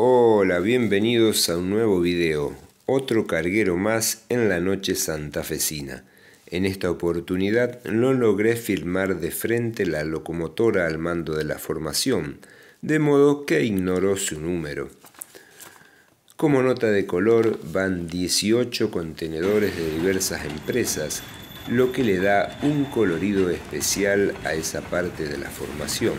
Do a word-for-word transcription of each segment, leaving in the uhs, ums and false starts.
Hola, bienvenidos a un nuevo video, otro carguero más en la noche santafesina. En esta oportunidad no logré filmar de frente la locomotora al mando de la formación, de modo que ignoró su número. Como nota de color van dieciocho contenedores de diversas empresas, lo que le da un colorido especial a esa parte de la formación.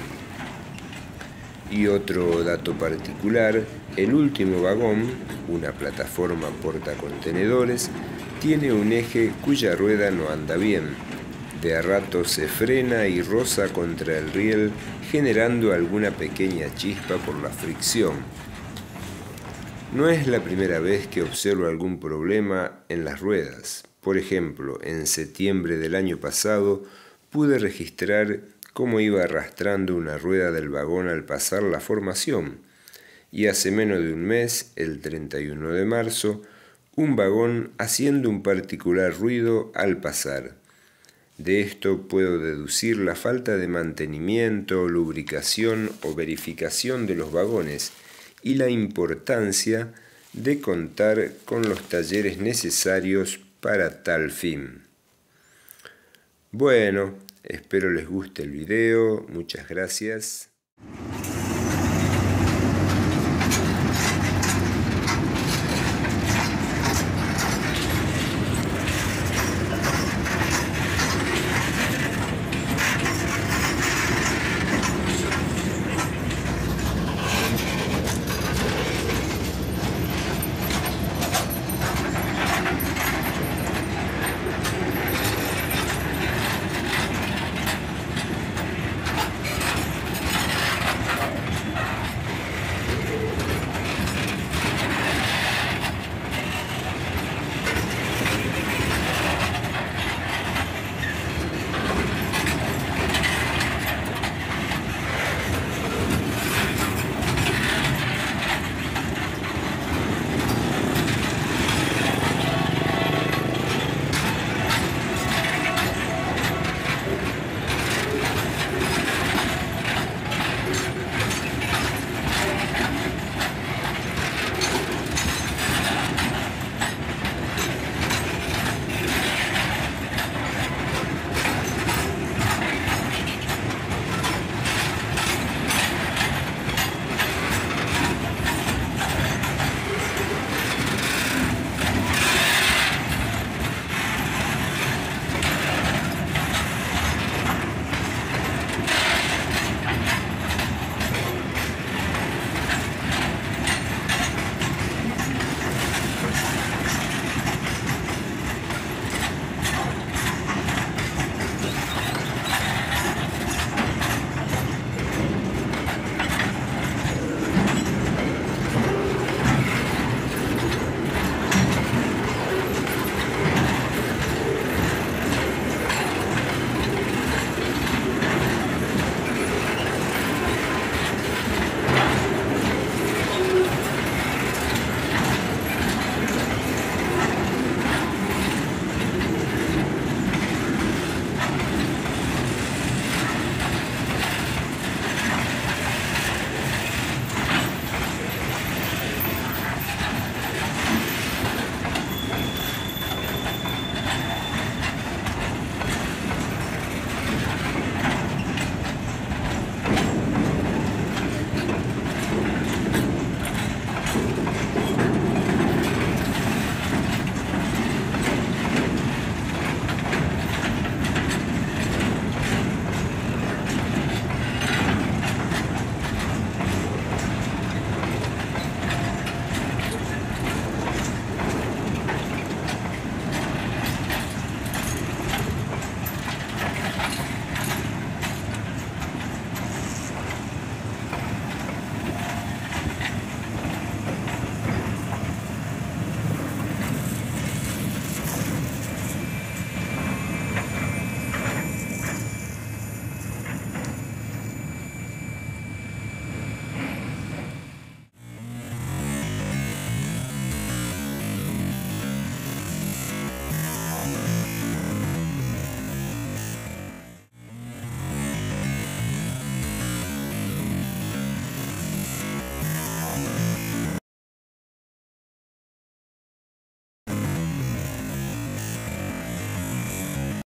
Y otro dato particular, el último vagón, una plataforma portacontenedores, tiene un eje cuya rueda no anda bien. De a rato se frena y roza contra el riel, generando alguna pequeña chispa por la fricción. No es la primera vez que observo algún problema en las ruedas. Por ejemplo, en septiembre del año pasado pude registrar cómo iba arrastrando una rueda del vagón al pasar la formación, y hace menos de un mes, el treinta y uno de marzo, un vagón haciendo un particular ruido al pasar. De esto puedo deducir la falta de mantenimiento, lubricación o verificación de los vagones y la importancia de contar con los talleres necesarios para tal fin. Bueno, espero les guste el video, muchas gracias.